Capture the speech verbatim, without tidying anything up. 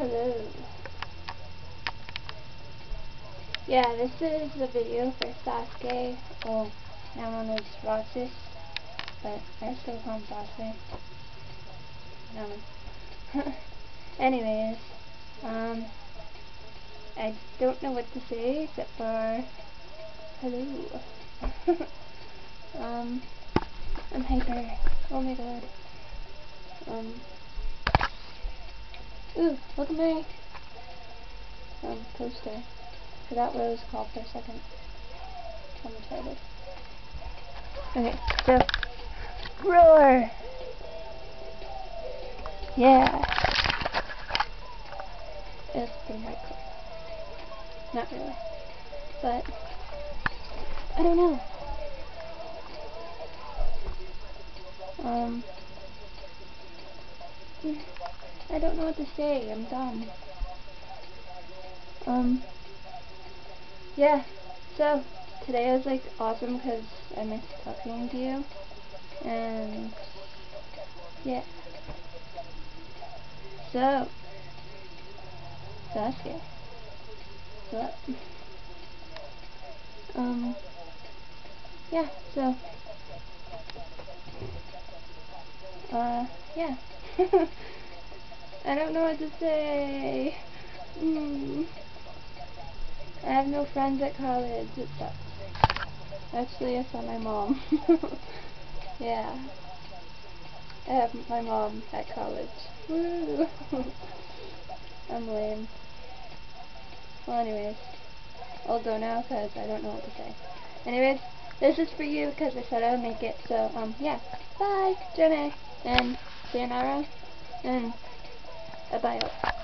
Hello. Yeah, this is the video for Sasuke. Well, now known as Roxas, but I still call him Sasuke. I don't know. Anyways, um, I don't know what to say except for hello. um, I'm hyper. Oh my god. Um. Ooh, look at my um poster. Forgot what it was called for a second. I'm retarded. Okay, so roar. Yeah. It's pretty hardcore. Not really. But I don't know. Um I don't know what to say. I'm dumb. Um Yeah, so today was like awesome because I missed talking to you, and yeah, so Sasuke, what's up? Um, yeah, so, uh, yeah, I don't know what to say. Mm. I have no friends at college. It sucks. Actually, I saw my mom. Yeah. I have my mom at college. Woo! I'm lame. Well, anyways, I'll go now because I don't know what to say. Anyways, this is for you because I said I would make it. So, um, yeah. Bye, Jenny, and sayonara, and bye-bye.